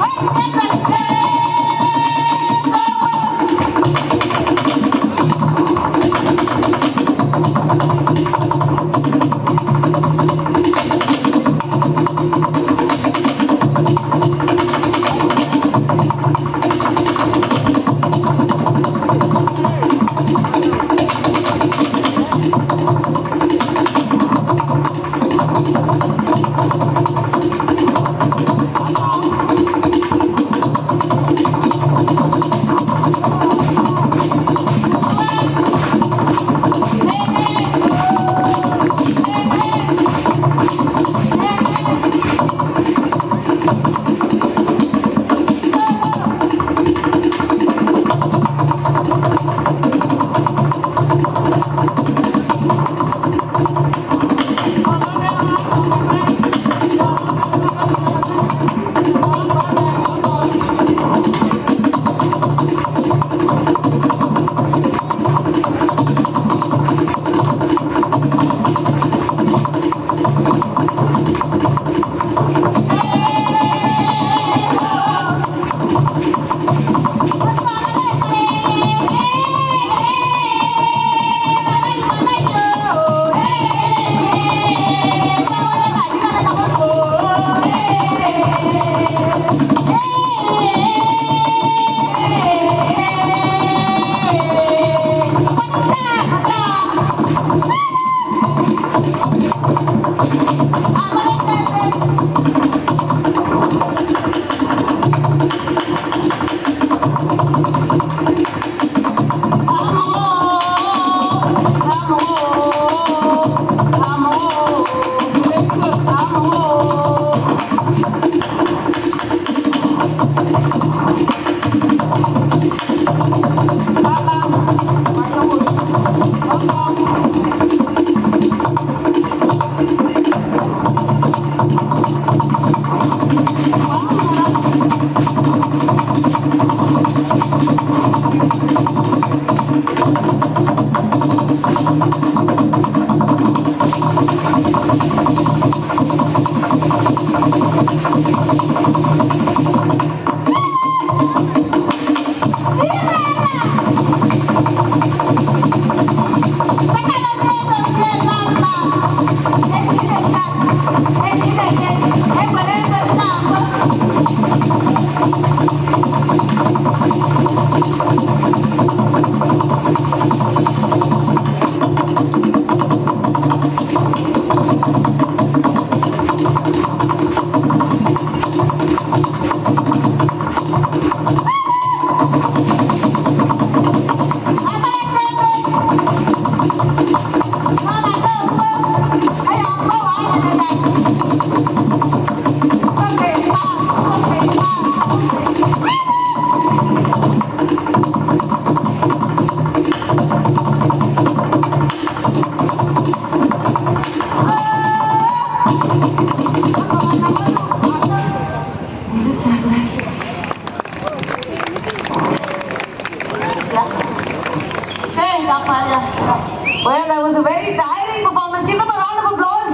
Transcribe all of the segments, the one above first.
Well, that was a very tiring performance. Give them a round of applause.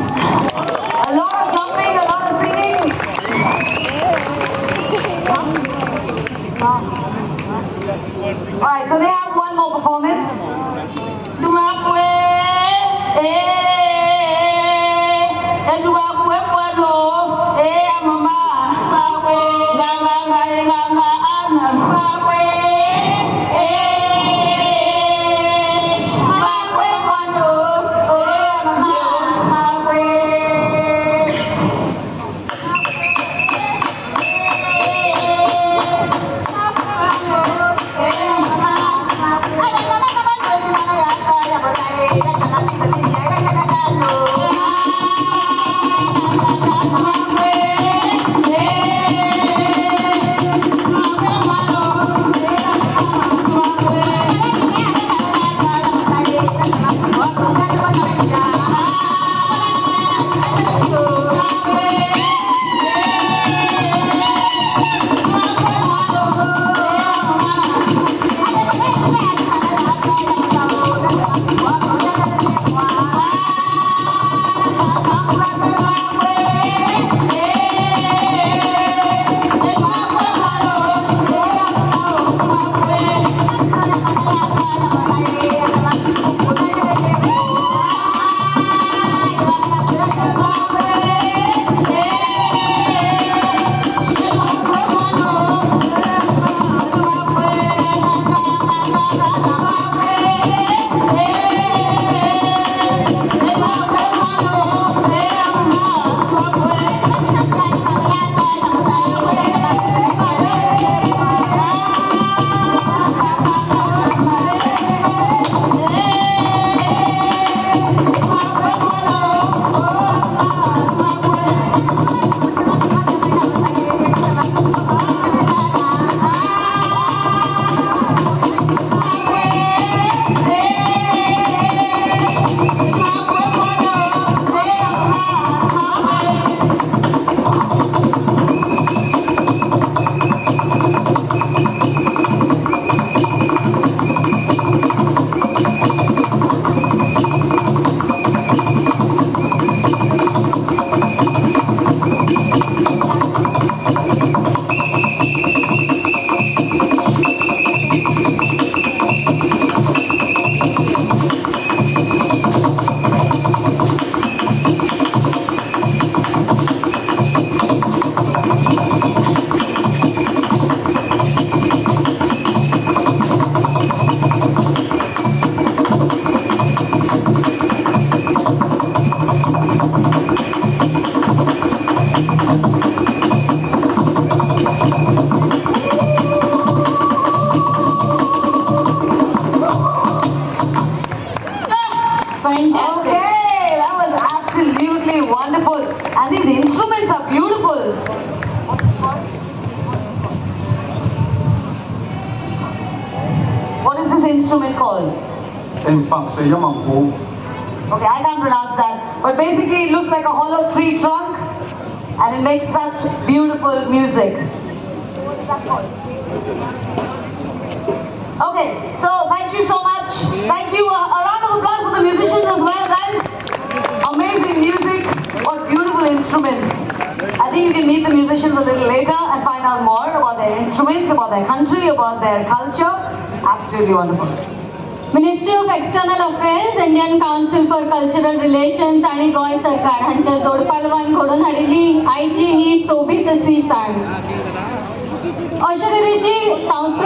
A lot of jumping, a lot of singing. Alright, so they have one more performance. Hey, instrument called? Okay, I can't pronounce that. But basically it looks like a hollow tree trunk and it makes such beautiful music. What is that called? Okay, so thank you so much. Thank you. A round of applause for the musicians as well, guys. Amazing music. What beautiful instruments. I think you can meet the musicians a little later and find out more about their instruments, about their country, about their culture. Absolutely wonderful. Ministry of External Affairs, Indian Council for Cultural Relations आणि गोय सरकार हांच्या जोडपालवान घडोवन हाडिल्ली आयची ही सोबीत अशी सांज. अशे तरेची सांस्कृतिक